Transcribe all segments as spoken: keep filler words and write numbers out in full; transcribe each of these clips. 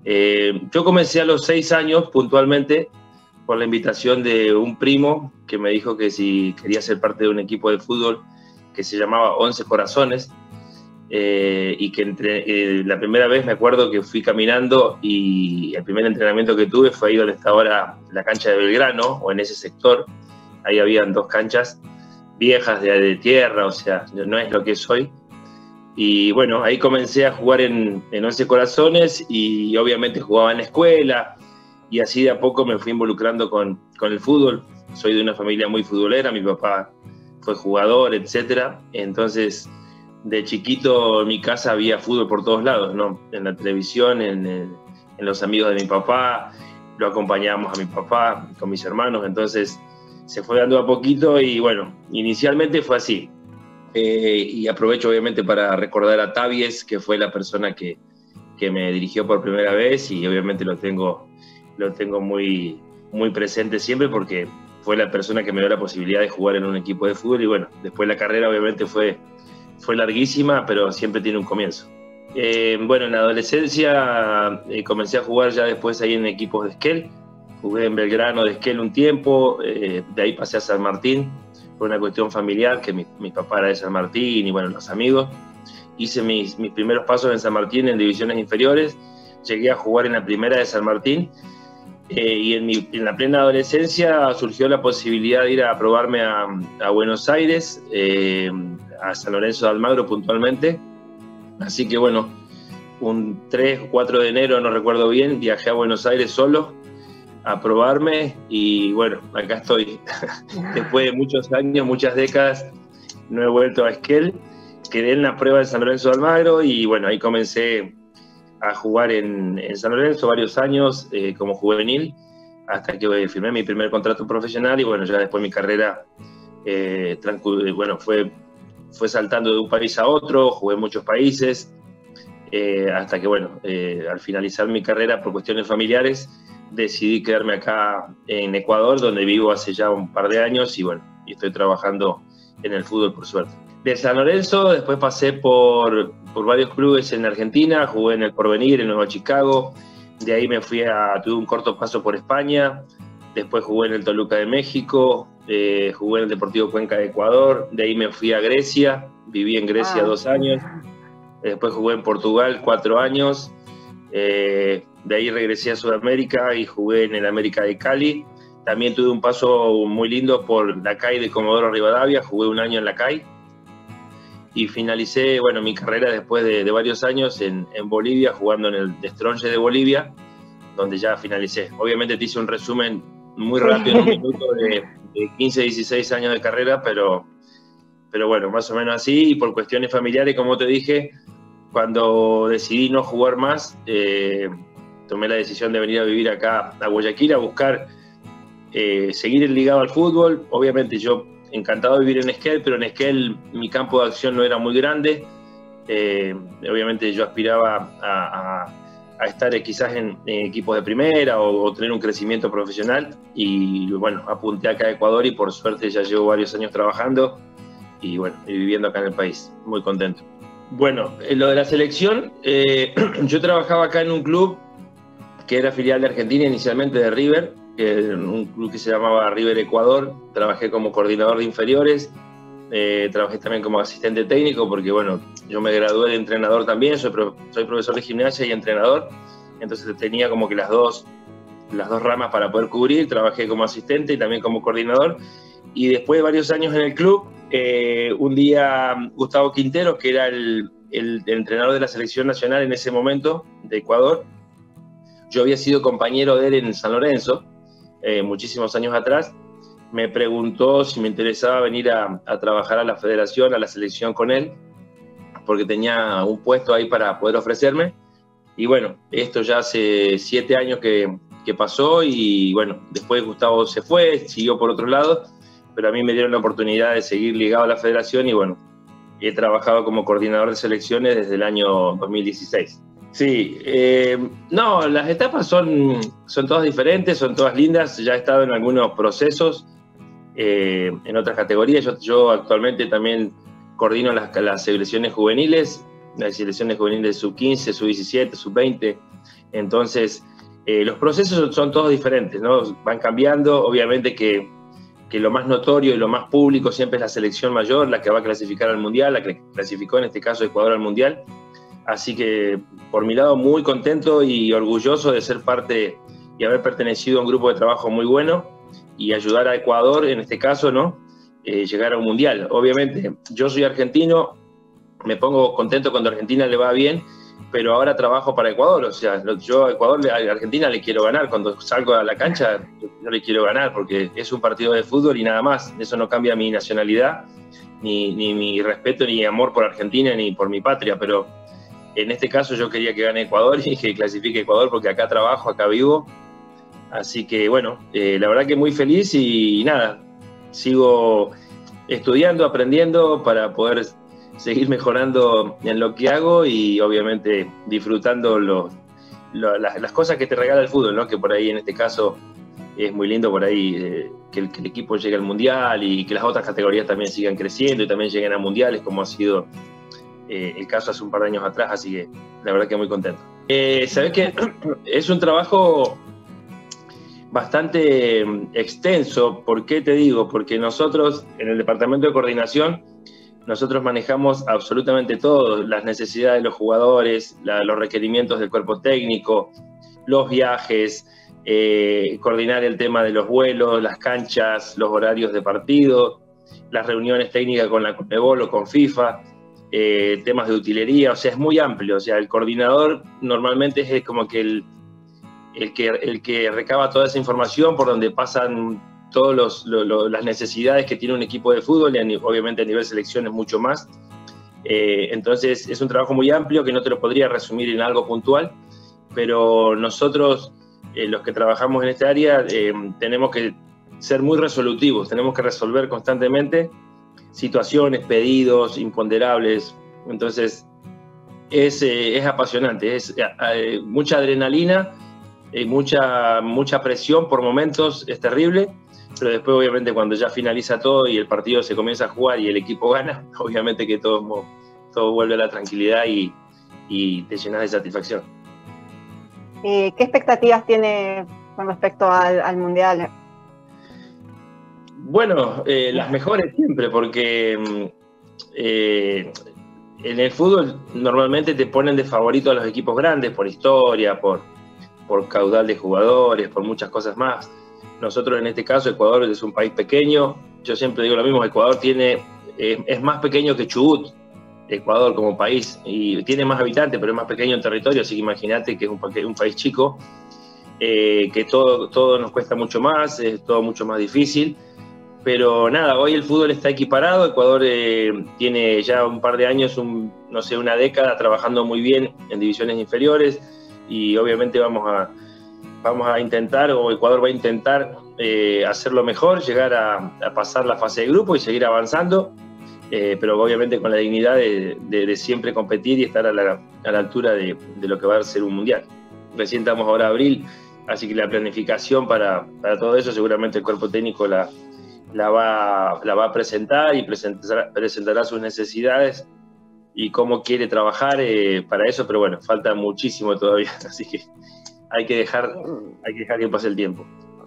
Eh, yo comencé a los seis años puntualmente por la invitación de un primo que me dijo que si quería ser parte de un equipo de fútbol que se llamaba Once Corazones, eh, y que entre, eh, la primera vez me acuerdo que fui caminando y el primer entrenamiento que tuve fue ahí donde está ahora la cancha de Belgrano, o en ese sector. Ahí habían dos canchas viejas de, de tierra, o sea, no es lo que es hoy. Y bueno, ahí comencé a jugar en, en Once Corazones y obviamente jugaba en la escuela y así de a poco me fui involucrando con, con el fútbol. Soy de una familia muy futbolera, mi papá fue jugador, etcétera. Entonces, de chiquito en mi casa había fútbol por todos lados, ¿no? En la televisión, en, en los amigos de mi papá, lo acompañábamos a mi papá con mis hermanos, entonces se fue dando a poquito y bueno, inicialmente fue así. Eh, y aprovecho obviamente para recordar a Tavies, que fue la persona que, que me dirigió por primera vez y obviamente lo tengo, lo tengo muy, muy presente siempre porque fue la persona que me dio la posibilidad de jugar en un equipo de fútbol y bueno, después la carrera obviamente fue, fue larguísima, pero siempre tiene un comienzo. Eh, bueno, en la adolescencia eh, comencé a jugar ya después ahí en equipos de Esquel, jugué en Belgrano de Esquel un tiempo, eh, de ahí pasé a San Martín, por una cuestión familiar, que mi, mi papá era de San Martín y bueno, los amigos. Hice mis, mis primeros pasos en San Martín en divisiones inferiores, llegué a jugar en la primera de San Martín eh, y en, mi, en la plena adolescencia surgió la posibilidad de ir a probarme a, a Buenos Aires, eh, a San Lorenzo de Almagro puntualmente. Así que bueno, un tres o cuatro de enero, no recuerdo bien, viajé a Buenos Aires solo a probarme y bueno, acá estoy. Después de muchos años, muchas décadas, no he vuelto a Esquel. Quedé en la prueba de San Lorenzo de Almagro y bueno, ahí comencé a jugar en, en San Lorenzo varios años eh, como juvenil, hasta que firmé mi primer contrato profesional y bueno, ya después mi carrera eh, bueno, fue, fue saltando de un país a otro, jugué en muchos países, eh, hasta que bueno, eh, al finalizar mi carrera por cuestiones familiares, decidí quedarme acá en Ecuador, donde vivo hace ya un par de años y bueno, y estoy trabajando en el fútbol por suerte. De San Lorenzo después pasé por, por varios clubes en Argentina, jugué en el Porvenir, en Nueva Chicago, de ahí me fui a, tuve un corto paso por España, después jugué en el Toluca de México, eh, jugué en el Deportivo Cuenca de Ecuador, de ahí me fui a Grecia, viví en Grecia ah. dos años, después jugué en Portugal cuatro años, eh, de ahí regresé a Sudamérica y jugué en el América de Cali. También tuve un paso muy lindo por la C A I de Comodoro Rivadavia, jugué un año en la C A I. Y finalicé, bueno, mi carrera después de, de varios años en, en Bolivia, jugando en el Destronje de Bolivia, donde ya finalicé. Obviamente te hice un resumen muy rápido en un minuto de, de quince, dieciséis años de carrera, pero, pero bueno, más o menos así. Y por cuestiones familiares, como te dije, cuando decidí no jugar más, eh, tomé la decisión de venir a vivir acá a Guayaquil a buscar eh, seguir ligado al fútbol. Obviamente yo encantado de vivir en Esquel, pero en Esquel mi campo de acción no era muy grande. Eh, obviamente yo aspiraba a, a, a estar quizás en, en equipos de primera o, o tener un crecimiento profesional y bueno, apunté acá a Ecuador y por suerte ya llevo varios años trabajando y bueno, y viviendo acá en el país, muy contento. Bueno, en lo de la selección, eh, yo trabajaba acá en un club que era filial de Argentina, inicialmente de River, que un club que se llamaba River Ecuador. Trabajé como coordinador de inferiores, eh, trabajé también como asistente técnico, porque bueno, yo me gradué de entrenador también, soy, pro, soy profesor de gimnasia y entrenador, entonces tenía como que las dos, las dos ramas para poder cubrir. Trabajé como asistente y también como coordinador, y después de varios años en el club, eh, un día Gustavo Quintero, que era el, el, el entrenador de la selección nacional en ese momento de Ecuador, yo había sido compañero de él en San Lorenzo, eh, muchísimos años atrás, me preguntó si me interesaba venir a, a trabajar a la federación, a la selección con él, porque tenía un puesto ahí para poder ofrecerme. Y bueno, esto ya hace siete años que, que pasó y bueno, después Gustavo se fue, siguió por otro lado, pero a mí me dieron la oportunidad de seguir ligado a la federación y bueno, he trabajado como coordinador de selecciones desde el año dos mil dieciséis. Sí, eh, no, las etapas son, son todas diferentes, son todas lindas. Ya he estado en algunos procesos, eh, en otras categorías. Yo, yo actualmente también coordino las, las selecciones juveniles, las selecciones juveniles sub quince, sub diecisiete, sub veinte, Entonces, eh, los procesos son todos diferentes, ¿no? Van cambiando, obviamente que, que lo más notorio y lo más público siempre es la selección mayor, la que va a clasificar al Mundial, la que clasificó en este caso Ecuador al Mundial. Así que, por mi lado, muy contento y orgulloso de ser parte y haber pertenecido a un grupo de trabajo muy bueno y ayudar a Ecuador, en este caso, ¿no? Eh, llegar a un Mundial. Obviamente, yo soy argentino, me pongo contento cuando a Argentina le va bien, pero ahora trabajo para Ecuador, o sea, yo a Ecuador, a Argentina le quiero ganar, cuando salgo a la cancha yo le quiero ganar, porque es un partido de fútbol y nada más, eso no cambia mi nacionalidad, ni, ni mi respeto, ni amor por Argentina, ni por mi patria, pero en este caso yo quería que gane Ecuador y que clasifique Ecuador, porque acá trabajo, acá vivo, así que bueno, eh, la verdad que muy feliz y nada, sigo estudiando, aprendiendo para poder seguir mejorando en lo que hago y obviamente disfrutando lo, lo, las, las cosas que te regala el fútbol, ¿no? Que por ahí en este caso es muy lindo por ahí eh, que, el, que el equipo llegue al Mundial y que las otras categorías también sigan creciendo y también lleguen a Mundiales, como ha sido eh, el caso hace un par de años atrás, así que la verdad que muy contento. Eh, Sabes que es un trabajo bastante extenso. ¿Por qué te digo? Porque nosotros en el departamento de coordinación nosotros manejamos absolutamente todo, las necesidades de los jugadores, la, los requerimientos del cuerpo técnico, los viajes, eh, coordinar el tema de los vuelos, las canchas, los horarios de partido, las reuniones técnicas con la Conmebol o con FIFA, eh, temas de utilería, o sea, es muy amplio. O sea, el coordinador normalmente es como que el, el que el que recaba toda esa información por donde pasan todas los, lo, lo, las necesidades que tiene un equipo de fútbol y obviamente a nivel selección es mucho más. Eh, entonces es un trabajo muy amplio que no te lo podría resumir en algo puntual, pero nosotros, eh, los que trabajamos en esta área, eh, tenemos que ser muy resolutivos, tenemos que resolver constantemente situaciones, pedidos, imponderables. Entonces es, eh, es apasionante, es eh, mucha adrenalina, eh, mucha, mucha presión por momentos, es terrible. Pero después, obviamente, cuando ya finaliza todo y el partido se comienza a jugar y el equipo gana, obviamente que todo, todo vuelve a la tranquilidad y, y te llenas de satisfacción. ¿Y qué expectativas tiene con respecto al, al Mundial? Bueno, eh, las mejores siempre, porque eh, en el fútbol normalmente te ponen de favorito a los equipos grandes por historia, por, por caudal de jugadores, por muchas cosas más. Nosotros en este caso, Ecuador es un país pequeño, yo siempre digo lo mismo, Ecuador tiene, eh, es más pequeño que Chubut, Ecuador como país, y tiene más habitantes, pero es más pequeño en territorio, así que imagínate que es un, un país chico, eh, que todo, todo nos cuesta mucho más, es todo mucho más difícil, pero nada, hoy el fútbol está equiparado, Ecuador eh, tiene ya un par de años, un, no sé, una década trabajando muy bien en divisiones inferiores, y obviamente vamos a Vamos a intentar, o Ecuador va a intentar eh, hacerlo mejor, llegar a, a pasar la fase de grupo y seguir avanzando, eh, pero obviamente con la dignidad de, de, de siempre competir y estar a la, a la altura de, de lo que va a ser un mundial. Recién estamos ahora en abril, así que la planificación para, para todo eso seguramente el cuerpo técnico la, la, va, la va a presentar y presentará, presentará sus necesidades y cómo quiere trabajar eh, para eso, pero bueno, falta muchísimo todavía, así que hay que dejar, hay que, dejar que pase el tiempo.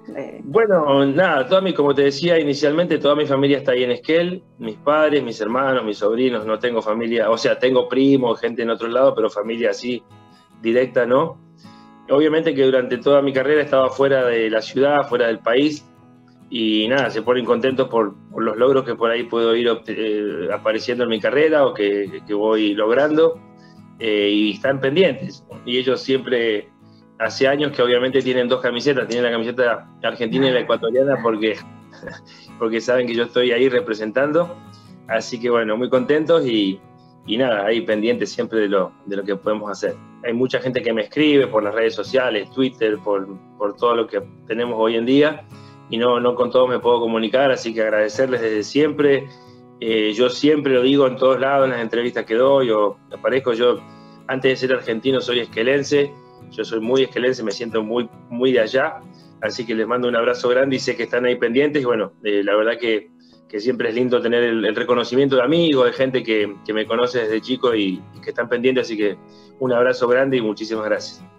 Bueno, nada, toda mi, como te decía inicialmente, toda mi familia está ahí en Esquel, mis padres, mis hermanos, mis sobrinos, no tengo familia, o sea, tengo primos, gente en otro lado, pero familia así, directa, ¿no? Obviamente que durante toda mi carrera estaba fuera de la ciudad, fuera del país, y nada, se ponen contentos por, por los logros que por ahí puedo ir eh, apareciendo en mi carrera o que, que voy logrando, eh, y están pendientes, y ellos siempre... Hace años que obviamente tienen dos camisetas, tienen la camiseta argentina y la ecuatoriana porque, porque saben que yo estoy ahí representando. Así que bueno, muy contentos y, y nada, ahí pendientes siempre de lo, de lo que podemos hacer. Hay mucha gente que me escribe por las redes sociales, Twitter, por, por todo lo que tenemos hoy en día y no, no con todos me puedo comunicar, así que agradecerles desde siempre. Eh, yo siempre lo digo en todos lados, en las entrevistas que doy o aparezco. Yo, antes de ser argentino, soy esquelense. Yo soy muy esquelense, me siento muy, muy de allá, así que les mando un abrazo grande y sé que están ahí pendientes y bueno, eh, la verdad que, que siempre es lindo tener el, el reconocimiento de amigos, de gente que, que me conoce desde chico y, y que están pendientes, así que un abrazo grande y muchísimas gracias.